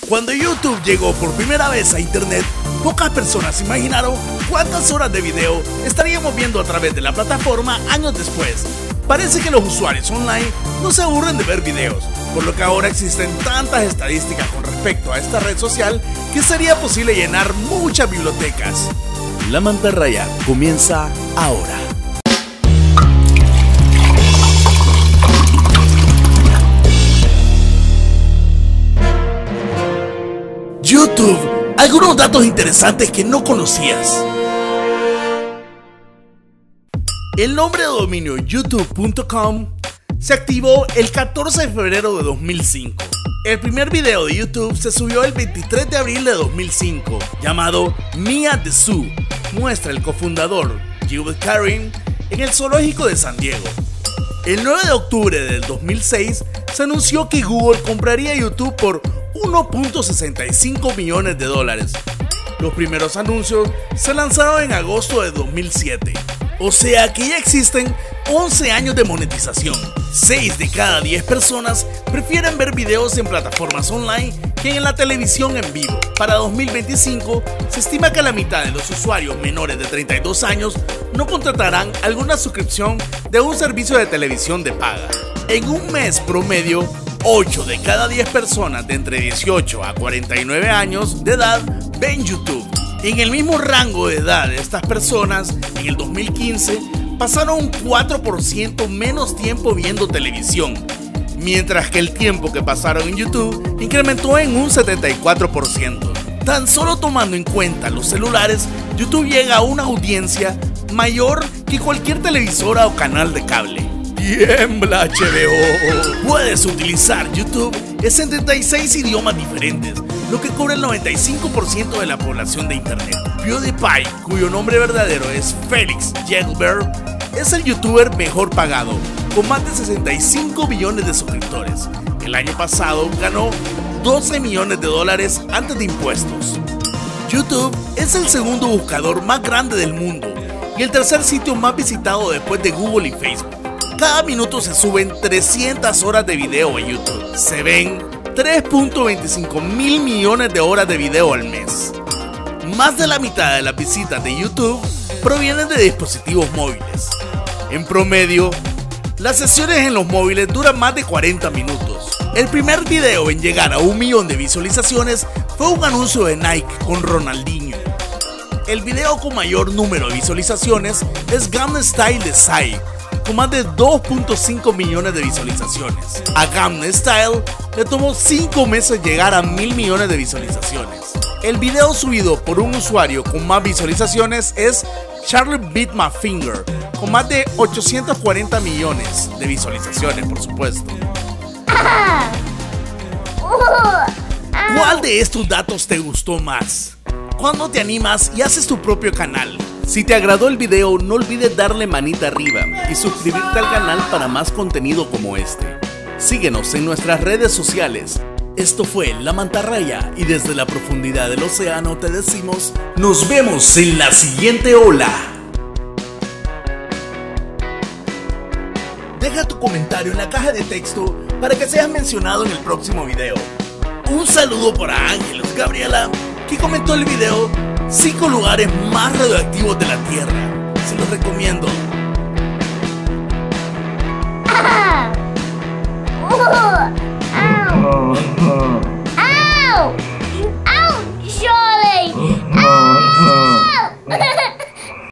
Cuando YouTube llegó por primera vez a Internet, pocas personas imaginaron cuántas horas de video estaríamos viendo a través de la plataforma años después. Parece que los usuarios online no se aburren de ver videos, por lo que ahora existen tantas estadísticas con respecto a esta red social que sería posible llenar muchas bibliotecas. La mantarraya comienza ahora. YouTube, algunos datos interesantes que no conocías. El nombre de dominio youtube.com se activó el 14 de febrero de 2005. El primer video de YouTube se subió el 23 de abril de 2005, llamado Me at the Zoo. Muestra el cofundador, Jewel Carin, en el zoológico de San Diego. El 9 de octubre del 2006 se anunció que Google compraría YouTube por $1.65 millones. Los primeros anuncios se lanzaron en agosto de 2007. O sea que ya existen 11 años de monetización. 6 de cada 10 personas prefieren ver videos en plataformas online que en la televisión en vivo. Para 2025 se estima que la mitad de los usuarios menores de 32 años no contratarán alguna suscripción de un servicio de televisión de paga. En un mes promedio, 8 de cada 10 personas de entre 18 a 49 años de edad ven YouTube. En el mismo rango de edad de estas personas, en el 2015, pasaron un 4% menos tiempo viendo televisión, mientras que el tiempo que pasaron en YouTube incrementó en un 74%. Tan solo tomando en cuenta los celulares, YouTube llega a una audiencia mayor que cualquier televisora o canal de cable. ¡Tiembla HBO! Puedes utilizar YouTube en 76 idiomas diferentes, lo que cubre el 95% de la población de Internet. PewDiePie, cuyo nombre verdadero es Felix Jägerberg, es el youtuber mejor pagado, con más de 65 millones de suscriptores. El año pasado ganó $12 millones antes de impuestos. YouTube es el segundo buscador más grande del mundo y el tercer sitio más visitado después de Google y Facebook. Cada minuto se suben 300 horas de video en YouTube. Se ven 3.25 mil millones de horas de video al mes. Más de la mitad de las visitas de YouTube provienen de dispositivos móviles. En promedio, las sesiones en los móviles duran más de 40 minutos. El primer video en llegar a 1 millón de visualizaciones fue un anuncio de Nike con Ronaldinho. El video con mayor número de visualizaciones es Gangnam Style de Psy, con más de 2.5 millones de visualizaciones. A Gangnam Style le tomó 5 meses llegar a 1.000 millones de visualizaciones. El video subido por un usuario con más visualizaciones es Charlie Beat My Finger, con más de 840 millones de visualizaciones, por supuesto. ¿Cuál de estos datos te gustó más? ¿Cuándo te animas y haces tu propio canal? Si te agradó el video, no olvides darle manita arriba y suscribirte al canal para más contenido como este. Síguenos en nuestras redes sociales. Esto fue La Mantarraya y desde la profundidad del océano te decimos: nos vemos en la siguiente ola. Deja tu comentario en la caja de texto para que seas mencionado en el próximo video. Un saludo para Ángelos Gabriela, que comentó el video 5 lugares más radioactivos de la Tierra. Se los recomiendo. Ow!